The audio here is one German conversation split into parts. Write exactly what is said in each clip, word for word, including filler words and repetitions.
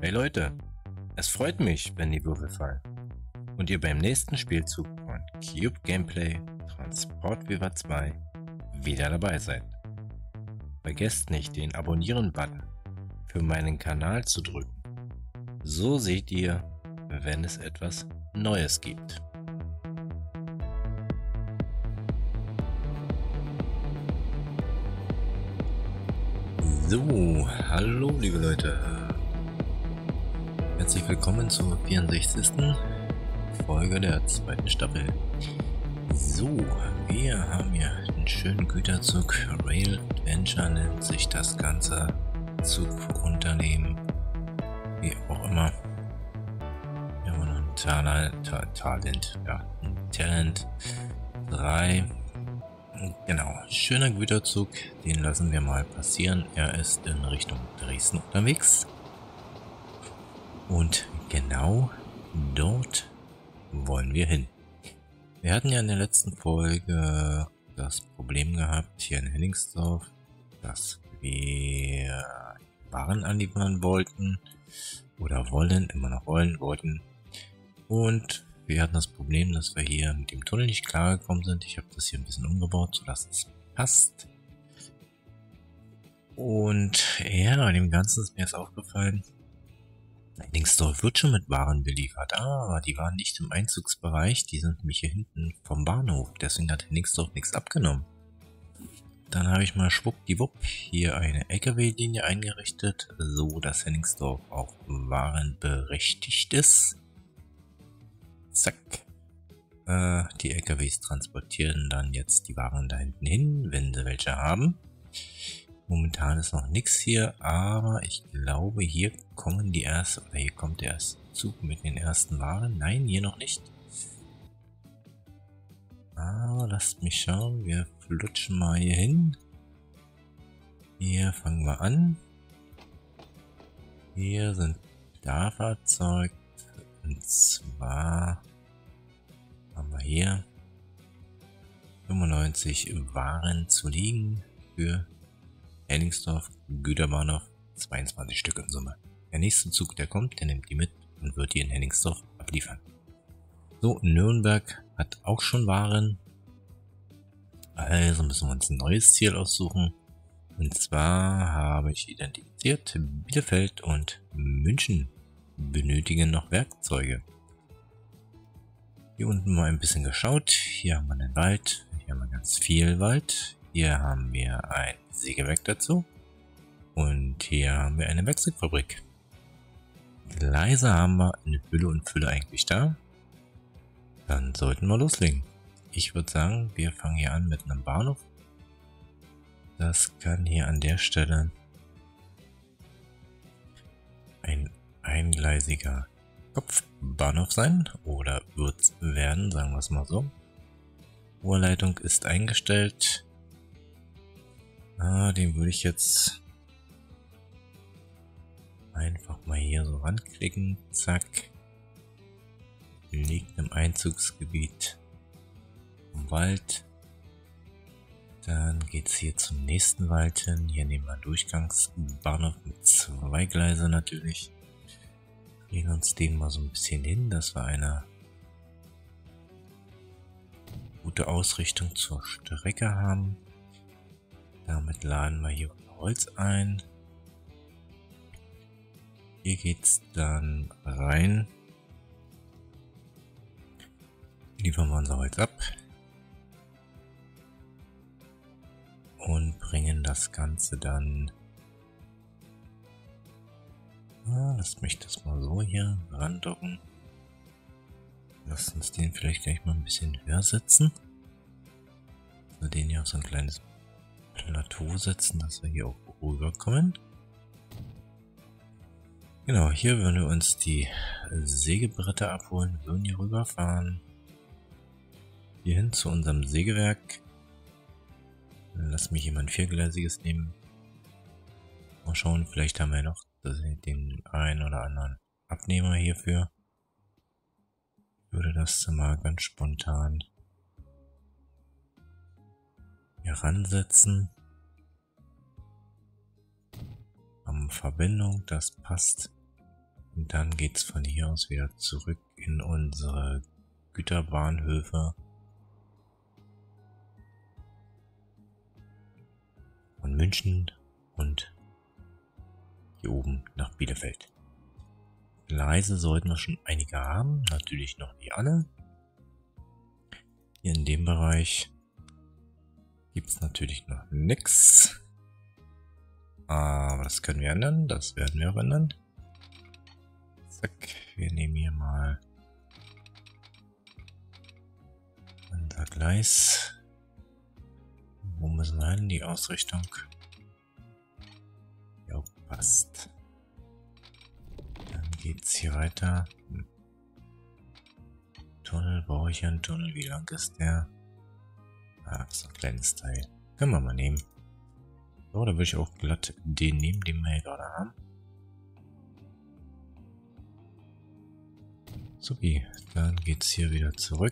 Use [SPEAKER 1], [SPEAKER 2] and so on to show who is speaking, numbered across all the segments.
[SPEAKER 1] Hey Leute, es freut mich, wenn die Würfel fallen und ihr beim nächsten Spielzug von Cube Gameplay Transport Fever zwei wieder dabei seid. Vergesst nicht, den Abonnieren-Button für meinen Kanal zu drücken. So seht ihr, wenn es etwas Neues gibt. So, hallo liebe Leute. Herzlich willkommen zur vierundsechzigsten Folge der zweiten Staffel. So, wir haben hier einen schönen Güterzug. Rail Adventure nennt sich das ganze Zugunternehmen. Wie auch immer. Wir haben noch ein Talent, Talent, ja, ein Talent drei. Genau, schöner Güterzug, den lassen wir mal passieren. Er ist in Richtung Dresden unterwegs. Und genau dort wollen wir hin. Wir hatten ja in der letzten Folge das Problem gehabt, hier in Hennigsdorf, dass wir Waren anliefern wollten oder wollen, immer noch wollen, wollten. Und wir hatten das Problem, dass wir hier mit dem Tunnel nicht klargekommen sind. Ich habe das hier ein bisschen umgebaut, sodass es passt. Und ja, bei dem Ganzen ist mir jetzt aufgefallen, Hennigsdorf wird schon mit Waren beliefert, aber die waren nicht im Einzugsbereich, die sind nämlich hier hinten vom Bahnhof, deswegen hat Hennigsdorf nichts abgenommen. Dann habe ich mal schwuppdiwupp hier eine L K W-Linie eingerichtet, so dass Hennigsdorf auch warenberechtigt ist. Zack. Äh, die L K Ws transportieren dann jetzt die Waren da hinten hin, wenn sie welche haben. Momentan ist noch nichts hier, aber ich glaube, hier kommen die erste, oder hier kommt der erste Zug mit den ersten Waren. Nein, hier noch nicht. Aber lasst mich schauen, wir flutschen mal hier hin. Hier fangen wir an. Hier sind da Fahrzeuge, und zwar haben wir hier fünfundneunzig Waren zu liegen für Hennigsdorf, Güterbahnhof, zweiundzwanzig Stück in Summe. Der nächste Zug, der kommt, der nimmt die mit und wird die in Hennigsdorf abliefern. So, Nürnberg hat auch schon Waren. Also müssen wir uns ein neues Ziel aussuchen. Und zwar habe ich identifiziert, Bielefeld und München benötigen noch Werkzeuge. Hier unten mal ein bisschen geschaut. Hier haben wir den Wald, hier haben wir ganz viel Wald. Hier haben wir ein Sägewerk dazu und hier haben wir eine Werkzeugfabrik. Gleise haben wir in Hülle und Fülle eigentlich da. Dann sollten wir loslegen. Ich würde sagen, wir fangen hier an mit einem Bahnhof. Das kann hier an der Stelle ein eingleisiger Kopfbahnhof sein oder wird es werden, sagen wir es mal so. Rohrleitung ist eingestellt. Ah, den würde ich jetzt einfach mal hier so ranklicken. Zack. Liegt im Einzugsgebiet im Wald. Dann geht es hier zum nächsten Wald hin. Hier nehmen wir einen Durchgangsbahnhof mit zwei Gleise natürlich. Legen uns den mal so ein bisschen hin, dass wir eine gute Ausrichtung zur Strecke haben. Damit laden wir hier Holz ein. Hier geht's dann rein. Liefern wir unser Holz ab. Und bringen das Ganze dann... Ah, lasst mich das mal so hier randocken. Lasst uns den vielleicht gleich mal ein bisschen höher setzen. Dass wir den hier auf so ein kleines Plateau setzen, dass wir hier auch rüberkommen. Genau, hier würden wir uns die Sägebretter abholen, würden hier rüberfahren. Hier hin zu unserem Sägewerk. Lass mich jemand viergleisiges nehmen. Mal schauen, vielleicht haben wir noch den einen oder anderen Abnehmer hierfür. Ich würde das mal ganz spontan hier ransetzen. Haben Verbindung, das passt. Und dann geht's von hier aus wieder zurück in unsere Güterbahnhöfe. Von München und hier oben nach Bielefeld. Gleise sollten wir schon einige haben, natürlich noch nicht alle. Hier in dem Bereich gibt es natürlich noch nichts. Aber das können wir ändern, das werden wir auch ändern. Zack, wir nehmen hier mal unser Gleis. Wo müssen wir hin? Die Ausrichtung. Ja, passt. Dann geht's hier weiter. Hm. Tunnel, brauche ich einen Tunnel? Wie lang ist der? Ah, das ist ein kleines Teil. Können wir mal nehmen. So, da würde ich auch glatt den nehmen, den wir hier gerade haben. Supi, dann geht's hier wieder zurück.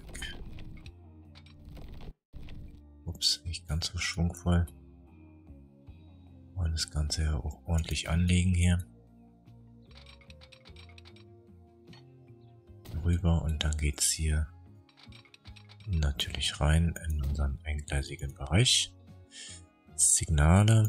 [SPEAKER 1] Ups, nicht ganz so schwungvoll. Wollen das Ganze ja auch ordentlich anlegen hier. Rüber und dann geht's hier natürlich rein in unseren eingleisigen Bereich. Signale.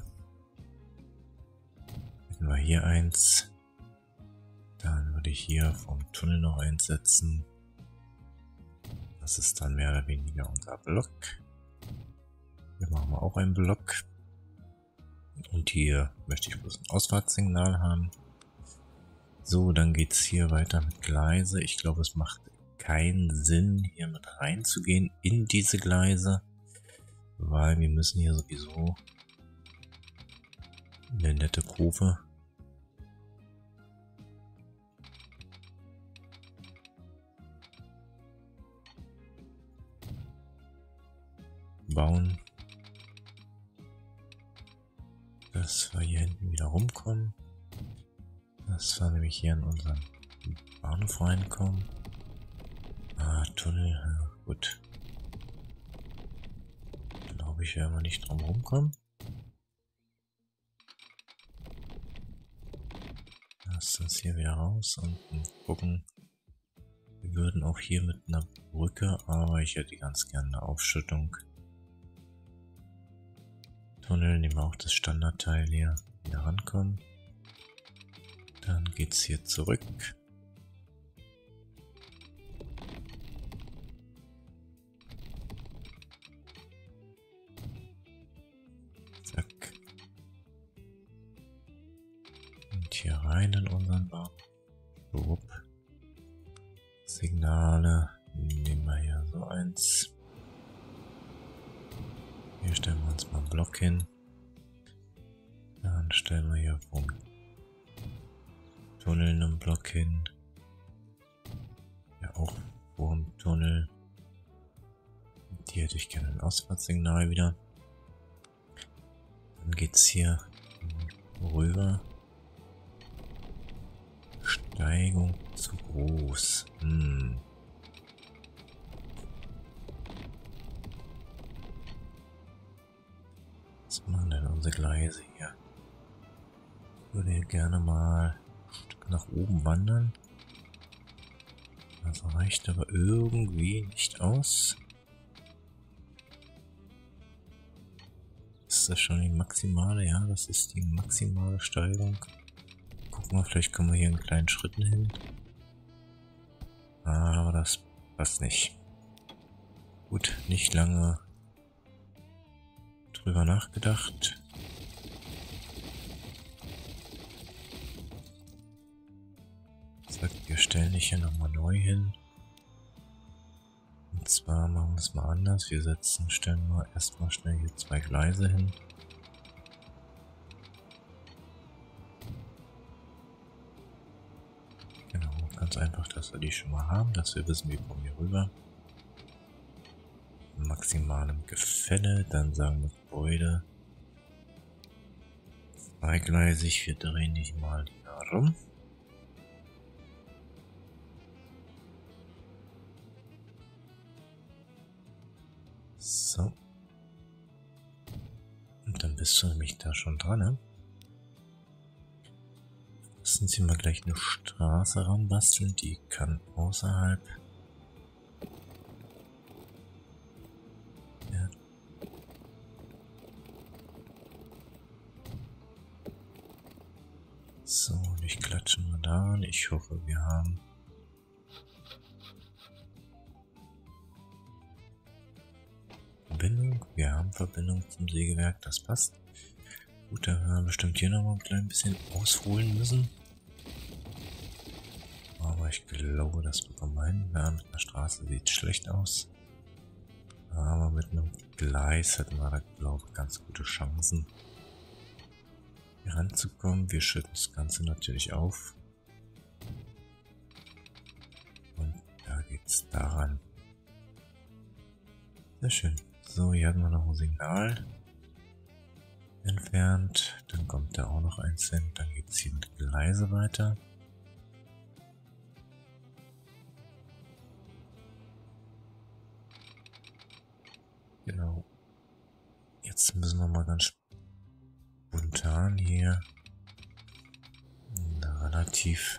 [SPEAKER 1] Hätten wir hier eins. Dann würde ich hier vom Tunnel noch einsetzen. Das ist dann mehr oder weniger unser Block. Hier machen wir auch einen Block. Und hier möchte ich bloß ein Ausfahrtssignal haben. So, dann geht es hier weiter mit Gleise. Ich glaube, es macht keinen Sinn, hier mit reinzugehen in diese Gleise. Weil wir müssen hier sowieso eine nette Kurve bauen, dass wir hier hinten wieder rumkommen, dass wir nämlich hier in unseren Bahnhof reinkommen. Ah, Tunnel, ja, gut. Glaube ich, werden wir nicht drum rumkommen. Lass uns hier wieder raus und gucken. Wir würden auch hier mit einer Brücke, aber ich hätte ganz gerne eine Aufschüttung. Tunnel, nehmen wir auch das Standardteil hier wieder rankommen. Dann geht's hier zurück. Zack. Und hier rein in unseren Baum. Wupp. Signale. Nehmen wir hier so eins. Hier stellen wir uns mal einen Block hin. Dann stellen wir hier vom Tunnel einen Block hin. Ja, auch vor dem Tunnel. Und hier hätte ich gerne ein Ausfahrtssignal wieder. Dann geht es hier rüber. Steigung zu groß. Hm. Was machen denn unsere Gleise hier? Ich würde hier gerne mal ein Stück nach oben wandern. Das reicht aber irgendwie nicht aus. Ist das schon die maximale? Ja, das ist die maximale Steigung. Gucken wir, vielleicht kommen wir hier in kleinen Schritten hin. Aber das passt nicht. Gut, nicht lange drüber nachgedacht. Zack, wir stellen dich hier nochmal neu hin. Und zwar machen wir es mal anders. Wir setzen, stellen wir erstmal schnell hier zwei Gleise hin. Genau, ganz einfach, dass wir die schon mal haben, dass wir wissen, wir kommen hier rüber. Maximalem Gefälle, dann sagen wir Gebäude. Zweigleisig, wir drehen dich mal hier rum. So. Und dann bist du nämlich da schon dran, ne? Lass uns hier mal gleich eine Straße ranbasteln, die kann außerhalb. Ja. So, ich klatsche mal da an. Ich hoffe, wir haben Verbindung. Wir haben Verbindung zum Sägewerk, das passt. Gut, da werden wir bestimmt hier noch mal ein klein bisschen ausholen müssen. Aber ich glaube, das bekommen wir hin. Ja, mit einer Straße sieht schlecht aus. Aber mit einem Gleis hätten wir da, glaube ich, ganz gute Chancen, hier ranzukommen. Wir schütten das Ganze natürlich auf. Und da geht's daran. Sehr schön. So, hier hatten wir noch ein Signal entfernt. Dann kommt da auch noch eins hin. Dann geht es hier mit Gleise weiter. Genau. Jetzt müssen wir mal ganz spontan hier eine relativ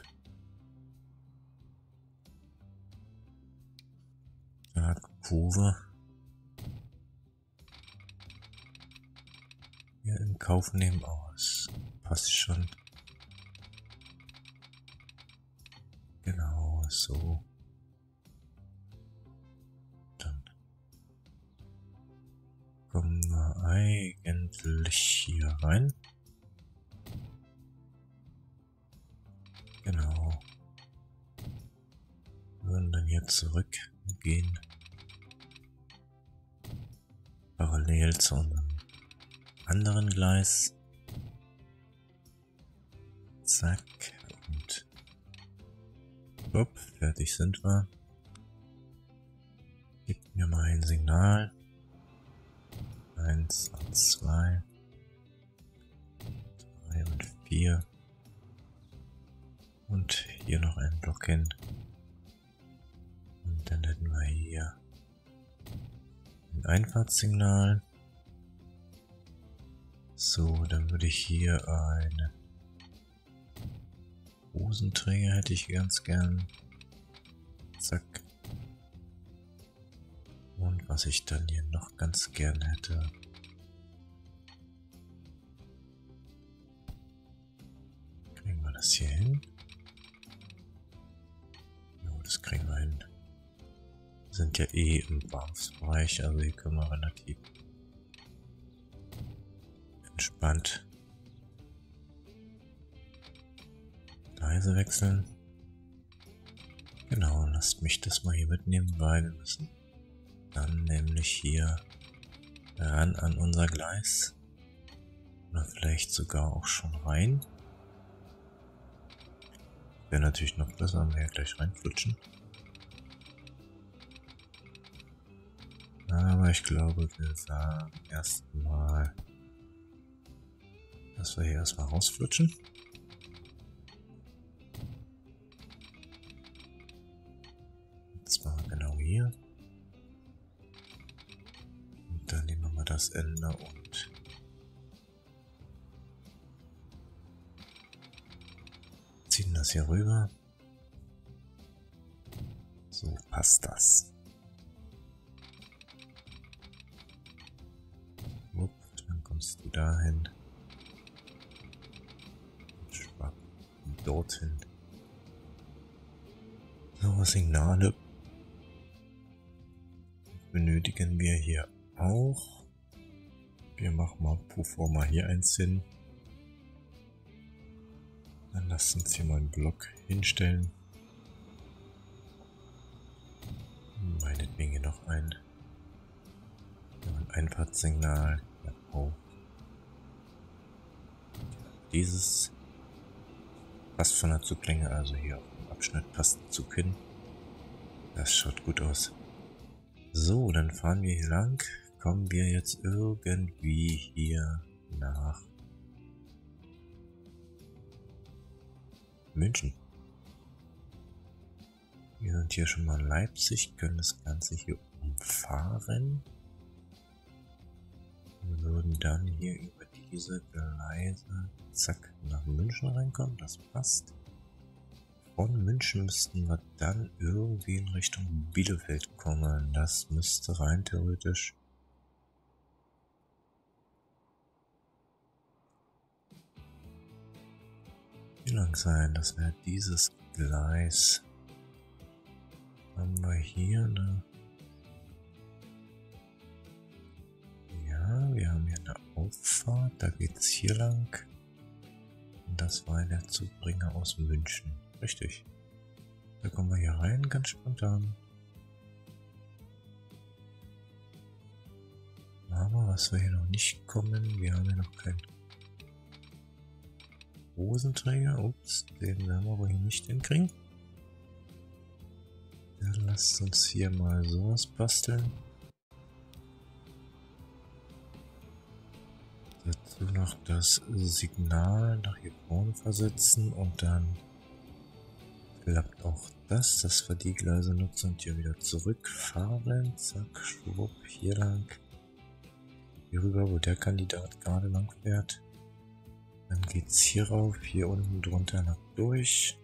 [SPEAKER 1] starke Kurve hier in Kauf nehmen. Oh, es passt schon. Genau, so. Dann kommen wir eigentlich hier rein. Genau. Würden dann hier zurückgehen. Parallel zu unserem anderen Gleis. Zack. Und hopp, fertig sind wir. Gebt mir mal ein Signal. Eins und zwei. Drei und vier. Und hier noch ein Block hin. Und dann hätten wir hier ein Einfahrtssignal. So, dann würde ich hier eine Hosenträger hätte ich ganz gern. Zack. Und was ich dann hier noch ganz gern hätte. Kriegen wir das hier hin? Jo, das kriegen wir hin. Wir sind ja eh im Bahnhofsbereich, also hier können wir relativ entspannt Gleise wechseln. Genau, lasst mich das mal hier mitnehmen, weil wir müssen dann nämlich hier ran an unser Gleis. Oder vielleicht sogar auch schon rein. Wäre natürlich noch besser, wenn wir hier gleich reinflutschen. Aber ich glaube, wir sagen erstmal, dass wir hier erstmal rausflutschen. Und zwar genau hier. Und dann nehmen wir mal das Ende und ziehen das hier rüber. So passt das. Upp, dann kommst du dahin. Schwapp dorthin. So, Signale benötigen wir hier auch. Wir machen mal pro forma hier eins hin. Dann lasst uns hier mal einen Block hinstellen. Meinetwegen hier noch ein, ein Einfahrtssignal. Ja, auch. Dieses passt von der Zuglänge, also hier auf dem Abschnitt passt der Zug hin. Das schaut gut aus. So, dann fahren wir hier lang. Kommen wir jetzt irgendwie hier nach München. Wir sind hier schon mal in Leipzig, können das Ganze hier umfahren. Wir würden dann hier über die diese Gleise, zack, nach München reinkommen. Das passt. Von München müssten wir dann irgendwie in Richtung Bielefeld kommen. Das müsste rein theoretisch hier lang sein. Das wäre dieses Gleis. Haben wir hier eine... Ja, wir haben hier eine Auffahrt. Da geht es hier lang. Und das war der Zugbringer aus München. Richtig. Da kommen wir hier rein, ganz spontan. Aber was wir hier noch nicht kommen, wir haben hier noch keinen Hosenträger. Ups, den werden wir wohl hier nicht hinkriegen. Dann lasst uns hier mal sowas basteln. Dazu noch das Signal nach hier vorne versetzen und dann klappt auch das, dass wir die Gleise nutzen und hier wieder zurückfahren. Zack, schwupp, hier lang. Hier rüber, wo der Kandidat gerade lang fährt. Dann geht's hier rauf, hier unten drunter noch durch.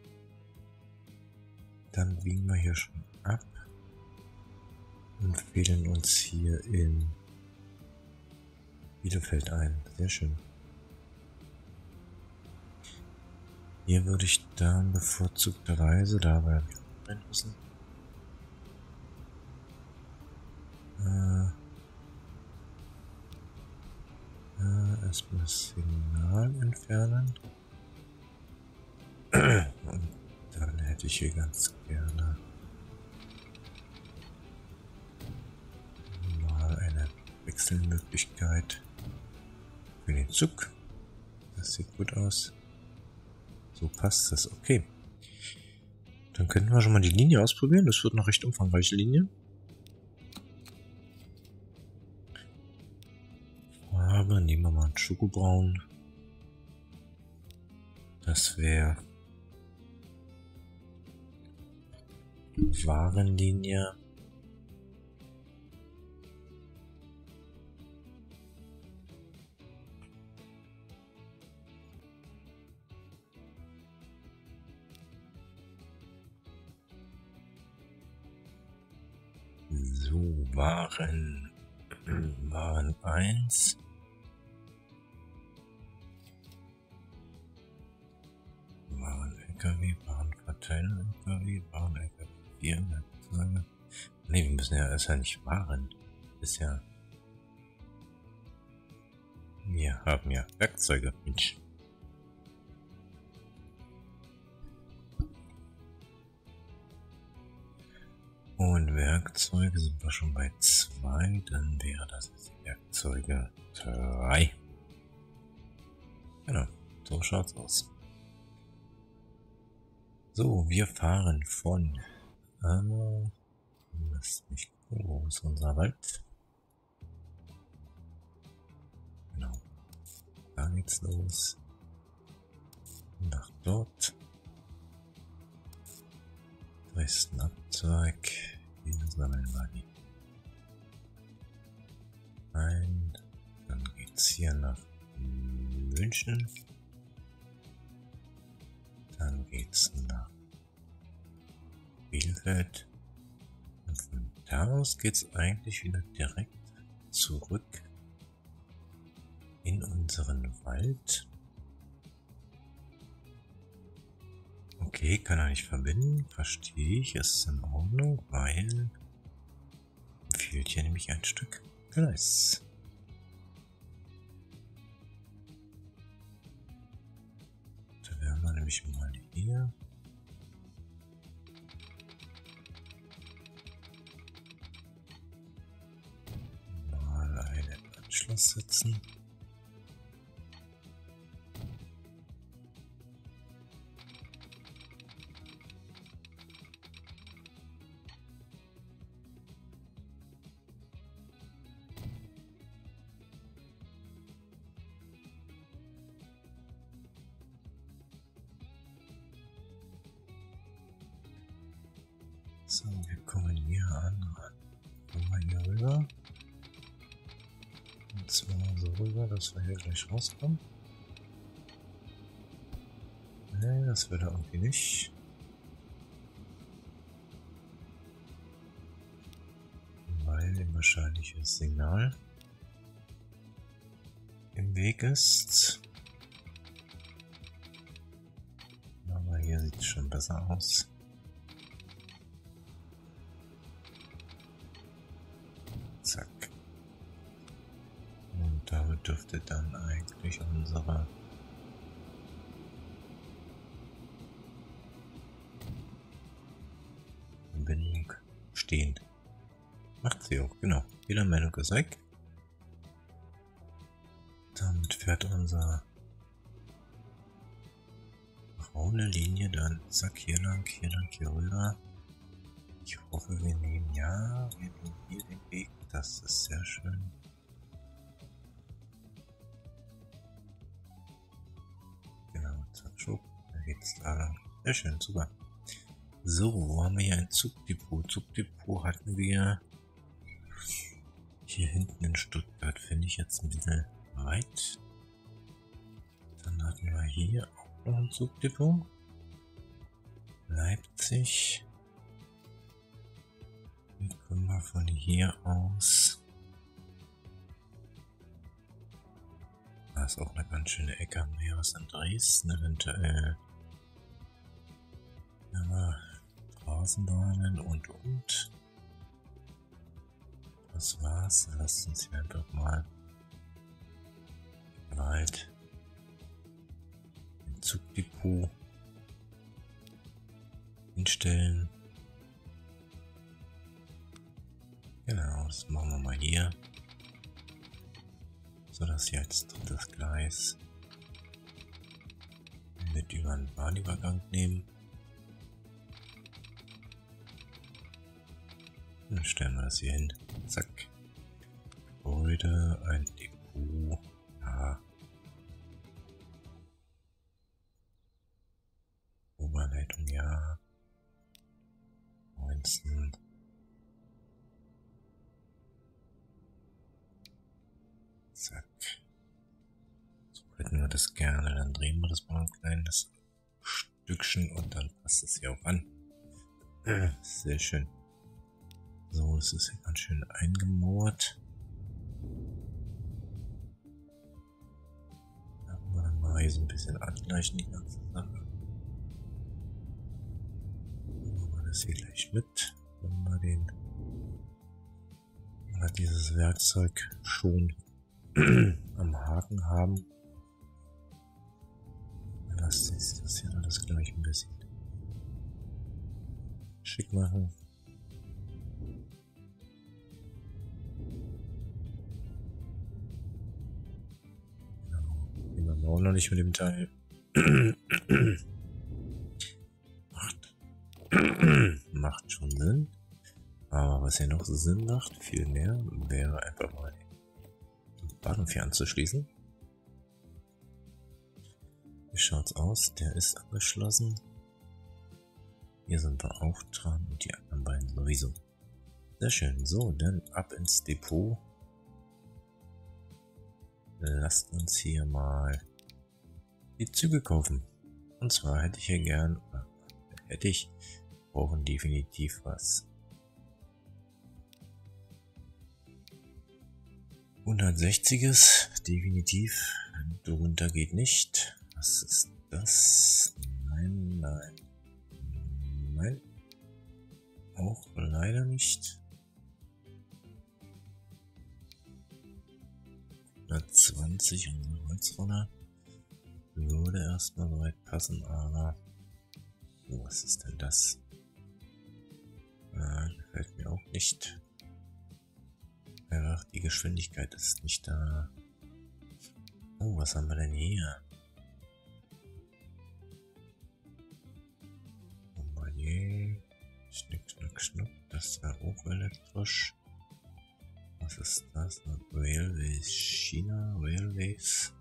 [SPEAKER 1] Dann biegen wir hier schon ab und fehlen uns hier in Bielefeld ein. Sehr schön. Hier würde ich dann bevorzugterweise, da wir rein müssen, äh, äh, erstmal das Signal entfernen. Und dann hätte ich hier ganz gerne mal eine Wechselmöglichkeit für den Zug. Das sieht gut aus. So passt das, okay. Dann könnten wir schon mal die Linie ausprobieren. Das wird eine recht umfangreiche Linie. Aber nehmen wir mal einen Schokobraun. Das wäre Warenlinie. So, Waren, Waren eins. Waren L K W, Warenverteiler L K W, Waren L K W vier, Werkzeuge. Ne, wir müssen ja, ist ja nicht Waren. Ist ja. Wir haben ja Werkzeuge, Mensch. Und Werkzeuge sind wir schon bei zwei, dann wäre das jetzt Werkzeuge drei. Genau, so schaut's aus. So, wir fahren von, ähm, lasst mich gucken, wo ist unser Wald? Genau, da geht's los. Nach dort. Dresden-Abzweig. Hier sammeln wir die ein. Dann geht's hier nach München. Dann geht's nach Bielefeld. Und von da aus geht's eigentlich wieder direkt zurück in unseren Wald. Okay, kann er nicht verbinden, verstehe ich, ist in Ordnung, weil fehlt hier nämlich ein Stück Gleis. Da wären wir nämlich mal hier. Mal einen Anschluss setzen. So, wir kommen hier an, kommen wir hier rüber. Und zwar so rüber, dass wir hier gleich rauskommen. Ne, das will er irgendwie nicht. Weil ihm wahrscheinlich das Signal im Weg ist. Aber hier sieht es schon besser aus. Zack. Und damit dürfte dann eigentlich unsere Verbindung stehen. Macht sie auch, genau. Fehlermeldung ist weg. Damit fährt unser braune Linie dann zack hier lang, hier lang, hier rüber. Ich hoffe, wir nehmen ja, wir nehmen hier den Weg. Das ist sehr schön. Genau, zack, schub. Da geht's da lang. Sehr schön, super. So, wo haben wir hier ein Zugdepot? Zugdepot hatten wir hier hinten in Stuttgart. Finde ich jetzt ein bisschen weit. Dann hatten wir hier auch noch ein Zugdepot. Leipzig. Wie kommen wir von hier aus? Da ist auch eine ganz schöne Ecke. Haben wir hier was in Dresden eventuell. Aber Straßenbahnen und und. Das war's. Lasst uns hier einfach mal weit ein Zugdepot hinstellen. Genau, das machen wir mal hier. So dass hier als drittes Gleis mit über einen Bahnübergang nehmen. Dann stellen wir das hier hin. Zack. Gebäude, ein Depot. Ja. Oberleitung, ja. neunzehn. Zack. So hätten wir das gerne. Dann drehen wir das mal ein kleines Stückchen und dann passt es hier auch an. Sehr schön. So, es ist hier ganz schön eingemauert. Da haben wir dann mal hier so ein bisschen angleichen, die ganze Sache. Dann machen wir das hier gleich mit, wenn wir den, wenn wir dieses Werkzeug schon am Haken haben. Dann lasst uns das hier alles gleich ein bisschen schick machen. Auch noch nicht mit dem Teil. macht, macht schon Sinn. Aber was ja noch so Sinn macht, viel mehr, wäre einfach mal den Bahnhof hier anzuschließen. Wie schaut's aus? Der ist abgeschlossen. Hier sind wir auch dran und die anderen beiden sowieso. Sehr schön. So, dann ab ins Depot. Lasst uns hier mal die Züge kaufen. Und zwar hätte ich hier gern, oder hätte ich, brauchen definitiv was. hundertsechziges, definitiv, darunter geht nicht. Was ist das? Nein, nein, nein, auch leider nicht. hundertzwanzig unsere Holzroller. Würde erstmal soweit passen, aber oh, was ist denn das? Äh, gefällt mir auch nicht. Einfach die Geschwindigkeit ist nicht da. Oh, was haben wir denn hier? Bombardier. Schnick, schnack, schnuck. Das ist ja auch elektrisch. Was ist das? Railways China, Railways.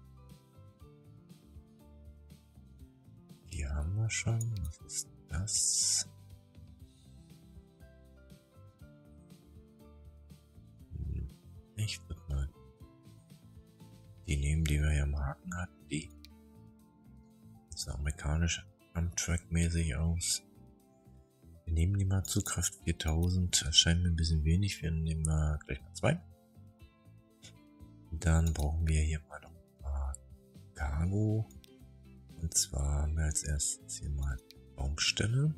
[SPEAKER 1] Die haben wir schon. Was ist das? Hm. Ich würde mal Die nehmen, die wir hier im Haken hatten, die. Das sah amerikanisch Amtrak-mäßig aus. Wir nehmen die mal Zugkraft viertausend. Das scheint mir ein bisschen wenig. Wir nehmen mal gleich mal zwei. Dann brauchen wir hier mal noch mal Cargo. Und zwar haben wir als erstes hier mal Baumstämme.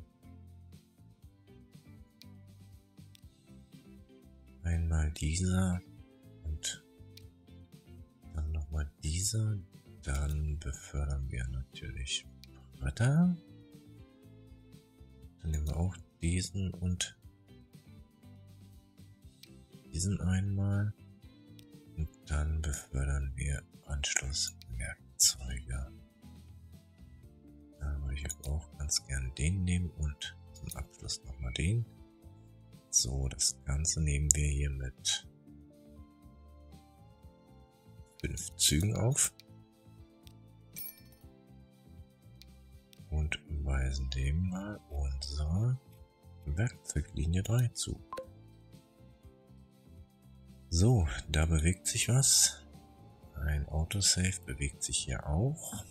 [SPEAKER 1] Einmal dieser und dann nochmal dieser. Dann befördern wir natürlich Bretter. Dann nehmen wir auch diesen und diesen einmal. Und dann befördern wir Anschlusswerkzeuge. Da würde ich auch ganz gern den nehmen und zum Abschluss nochmal den. So, das Ganze nehmen wir hier mit fünf Zügen auf und weisen dem mal unsere Werkzeuglinie drei zu. So, da bewegt sich was. Ein Autosave bewegt sich hier auch.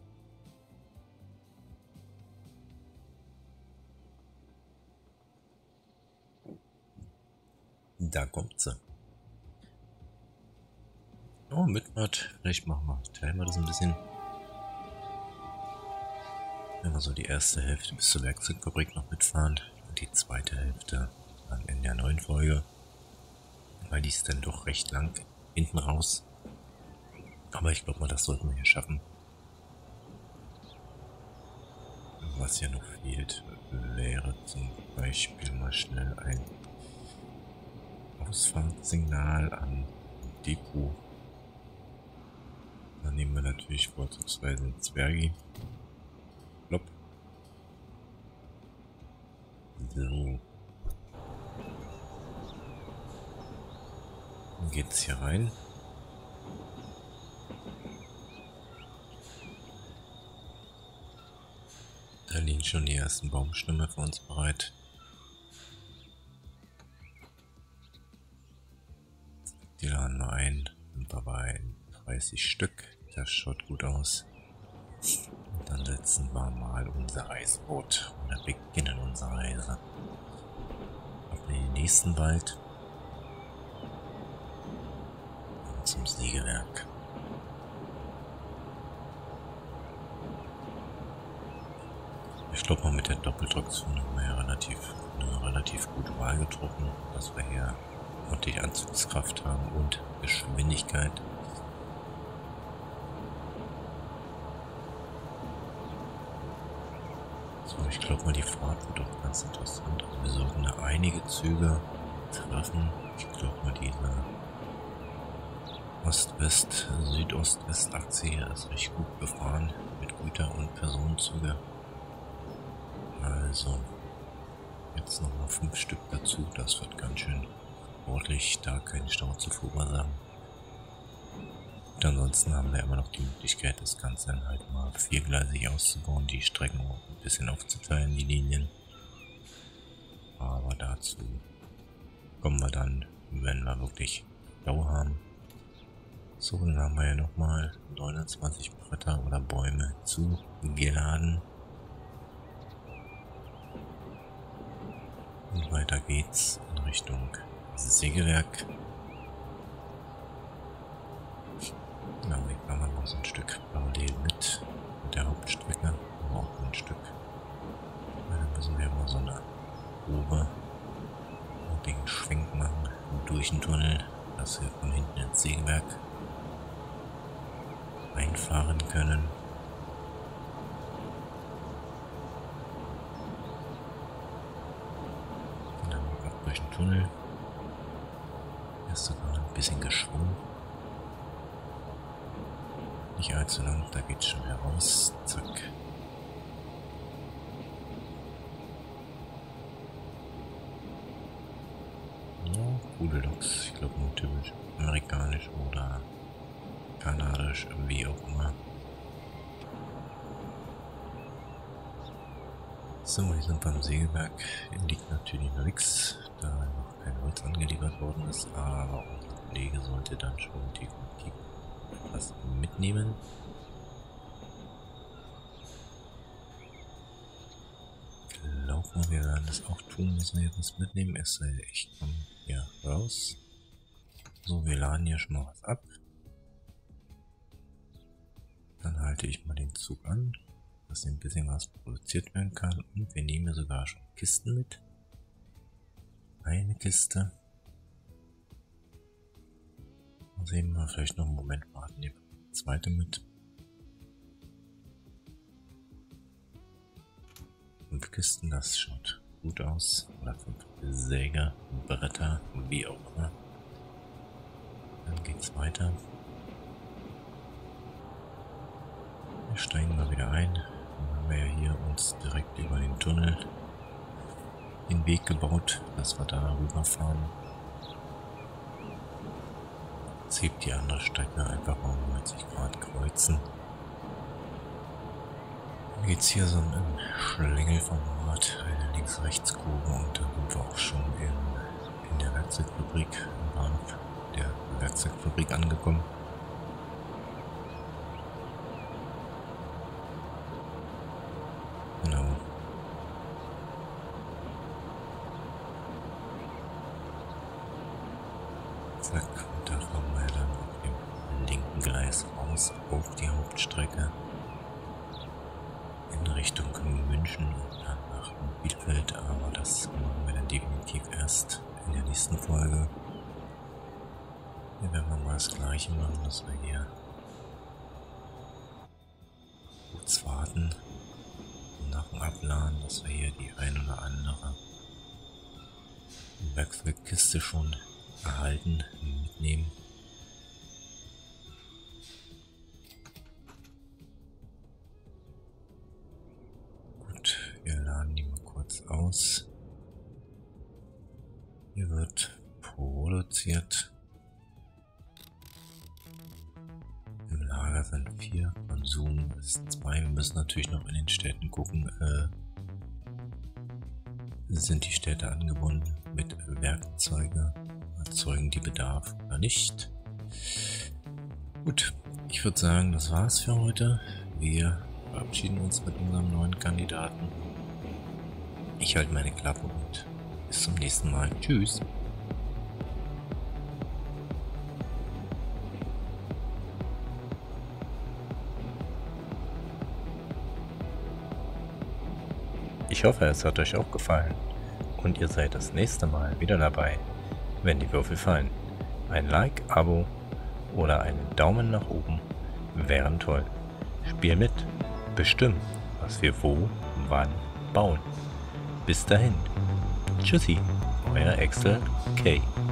[SPEAKER 1] Da kommt sie. Oh, Mitfahrt. Vielleicht machen wir, teilen wir das ein bisschen. Wenn wir so die erste Hälfte bis zur Werkzeugfabrik noch mitfahren und die zweite Hälfte dann in der neuen Folge. Weil die ist dann doch recht lang hinten raus. Aber ich glaube mal, das sollten wir hier schaffen. Was hier noch fehlt, wäre zum Beispiel mal schnell ein Ausfahrtssignal an Depot. Dann nehmen wir natürlich vorzugsweise einen Zwergi. Plopp. So. Dann geht's hier rein. Da liegen schon die ersten Baumstämme für uns bereit. Die laden wir ein, sind wir bei dreißig Stück, das schaut gut aus. Und dann setzen wir mal unser Reiseboot oder beginnen unsere Reise. Ab in den nächsten Wald und zum Sägewerk. Ich glaube mal, mit der Doppeldruckzone haben wir ja relativ, eine relativ gute Wahl getroffen, dass wir hier ordentlich Anzugskraft haben und Geschwindigkeit. So, ich glaube mal, die Fahrt wird doch ganz interessant. Also wir sollten da einige Züge treffen. Ich glaube mal, diese Ost-West, Südost-West-Achse hier ist recht gut befahren mit Güter- und Personenzüge. Also, jetzt nochmal fünf Stück dazu. Das wird ganz schön ordentlich, da keinen Stau zu verursachen. Und ansonsten haben wir immer noch die Möglichkeit, das Ganze dann halt mal viergleisig auszubauen, die Strecken auch ein bisschen aufzuteilen, die Linien. Aber dazu kommen wir dann, wenn wir wirklich Stau haben. So, dann haben wir ja nochmal neunundzwanzig Bretter oder Bäume zugeladen. Und weiter geht's in Richtung Sägewerk. Da fahren wir noch so ein Stück parallel mit, mit der Hauptstrecke, aber auch ein Stück. Weil dann müssen wir mal so eine Probe und den Schwenk machen durch den Tunnel, dass wir von hinten ins Sägewerk einfahren können. Und dann auch durch den Tunnel. Er ist sogar ein bisschen geschwungen. Nicht allzu lang, da geht's schon heraus. Zack. Ja, coole Loks. Ich glaube nur typisch amerikanisch oder kanadisch, wie auch immer. So, wir sind beim Sägewerk. Hier liegt natürlich noch nichts, da noch kein Holz angeliefert worden ist, aber unser Kollege sollte dann schon definitiv etwas mitnehmen. Ich glaube mal, wir werden das auch tun, dass wir hier was mitnehmen. Es sei denn, ich komme hier raus. So, wir laden hier schon mal was ab. Dann halte ich mal den Zug an, dass ein bisschen was produziert werden kann. Und wir nehmen sogar schon Kisten mit. Eine Kiste. Mal sehen wir vielleicht noch einen Moment warten. Nehmen wir die zweite mit. Fünf Kisten, das schaut gut aus. Oder fünf Säger, Bretter, wie auch immer. Dann geht's weiter. Wir steigen mal wieder ein. Dann haben wir ja hier uns direkt über den Tunnel den Weg gebaut, dass wir da rüberfahren. Jetzt hebt die andere Strecke einfach mal um neunzig Grad kreuzen. Dann geht es hier so ein Schlängelformat, eine Links-Rechts-Kurve und dann sind wir auch schon in, in der Werkzeugfabrik, im Bahnhof der Werkzeugfabrik angekommen. Genau. Zack, und da fahren wir dann auf dem linken Gleis raus auf die Hauptstrecke in Richtung München und dann nach Bielefeld, aber das machen wir dann definitiv erst in der nächsten Folge. Hier werden wir mal das gleiche machen, dass wir hier kurz warten nach dem Abladen, dass wir hier die ein oder andere Werkzeugkiste schon erhalten, mitnehmen. Gut, wir laden die mal kurz aus. Hier wird produziert. Im Lager sind vier, Konsum ist zwei. Wir müssen natürlich noch in den Städten gucken, äh, sind die Städte angebunden mit Werkzeuge, erzeugen die Bedarf oder nicht. Gut, ich würde sagen, das war's für heute. Wir verabschieden uns mit unserem neuen Kandidaten. Ich halte meine Klappe und bis zum nächsten Mal. Tschüss. Ich hoffe, es hat euch auch gefallen und ihr seid das nächste Mal wieder dabei, wenn die Würfel fallen. Ein Like, Abo oder einen Daumen nach oben wären toll. Spiel mit, bestimmt, was wir wo, wann bauen. Bis dahin. Tschüssi, euer Axel K.